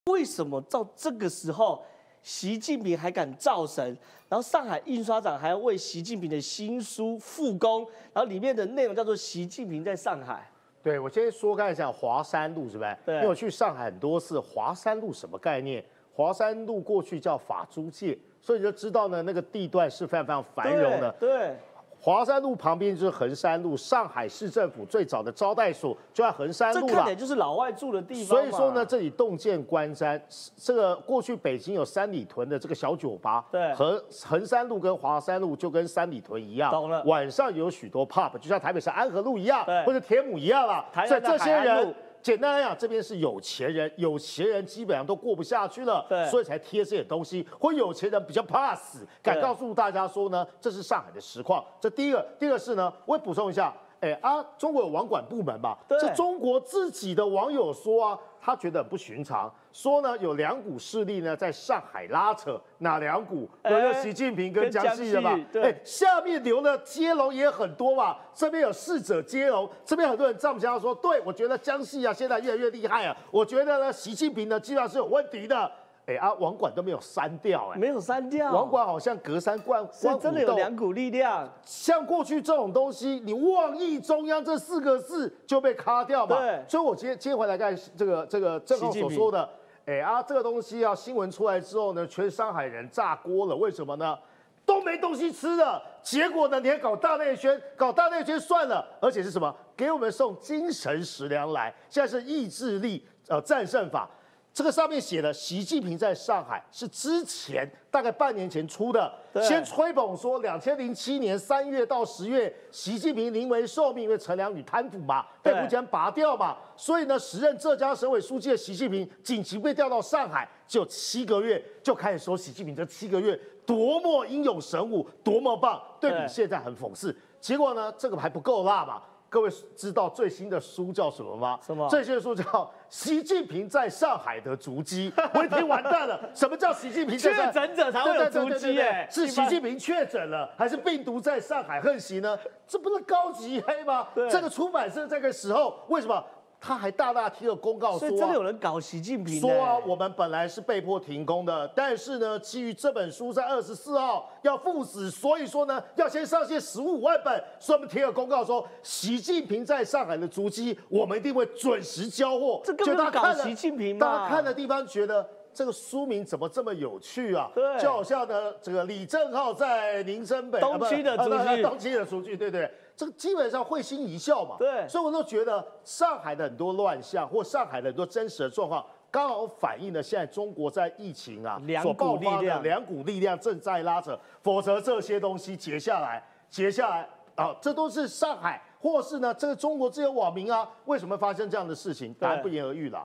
为什么到这个时候，习近平还敢造神？然后上海印刷厂还要为习近平的新书复工，然后里面的内容叫做“习近平在上海”。 对，我先说刚才讲华山路是不是？ 对， 因为我去上海很多次，华山路什么概念？华山路过去叫法租界，所以你就知道呢，那个地段是非常非常繁荣的。 对。华山路旁边就是衡山路，上海市政府最早的招待所就在衡山路了。 这看起来就是老外住的地方。 所以说呢，这里洞见关山，这个过去北京有三里屯的这个小酒吧， 对， 和衡山路跟华山路就跟三里屯一样， 懂了。 晚上有许多 pub， 就像台北市安和路一样，或者天母一样啦。 所以这些人。简单来讲，这边是有钱人，有钱人基本上都过不下去了，所以才贴这些东西。或有钱人比较怕死，敢告诉大家说呢，这是上海的实况。这第一个，第二个是呢，我也补充一下，中国有网管部门嘛？这中国自己的网友说啊，他觉得很不寻常，说呢有两股势力呢在上海拉扯，哪两股？习近平跟江西的嘛。下面留的接龙也很多嘛，这边有逝者接龙，这边很多人这么讲说，对我觉得江西啊现在越来越厉害啊，我觉得呢习近平呢基本上是有问题的。网管都没有删掉， 没有删掉。 网管好像隔山观虎斗， 真的有两股力量。 像过去这种东西，你妄议中央这4个字就被卡掉嘛。 对。 所以我今天回来看这个郑浩所说的，这个东西啊，新闻出来之后呢，全上海人炸锅了。为什么呢？都没东西吃了，结果呢，你还搞大内宣，搞大内宣算了，而且是什么？给我们送精神食粮来，现在是意志力战胜法。这个上面写的，习近平在上海是之前大概半年前出的，先吹捧说2007年3月到10月，习近平临危受命，因为陈良宇贪腐嘛，被福建拔掉嘛，所以呢，时任浙江省委书记的习近平紧急被调到上海，只有7个月，就开始说习近平这7个月多么英勇神武，多么棒，对比现在很讽刺。结果呢，这个还不够辣嘛？各位知道最新的书叫什么吗？ 什么？ 最新的书叫《习近平在上海的足迹》。我一听完蛋了，什么叫习近平确诊者才会有足迹？ 是习近平确诊了，还是病毒在上海横行呢？这不是高级黑吗？这个出版社这个时候为什么？他还大大贴了公告说， 所以真的有人搞习近平。 说啊，我们本来是被迫停工的，但是呢，基于这本书在24号要赴死，所以说呢，要先上线15万本，所以我们贴了公告说，习近平在上海的足迹，我们一定会准时交货。 这根本搞习近平嘛？ 大家看的地方觉得这个书名怎么这么有趣啊？ 对， 就好像呢，这个李正浩在林森北东区的足迹， 东区的足迹，对不对？这个基本上会心一笑嘛。 对， 所以我都觉得上海的很多乱象，或上海的很多真实的状况，刚好反映了现在中国在疫情啊所爆发的两股力量正在拉扯，否则这些东西接下来啊，这都是上海，或是呢这个中国这些网民啊，为什么发生这样的事情？答案不言而喻了。